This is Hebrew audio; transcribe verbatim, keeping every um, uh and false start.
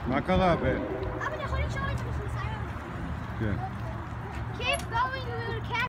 מה קרה, בן? אבא, אני יכול לקשור את זה בשביל סייר? כן. Keep going, we will catch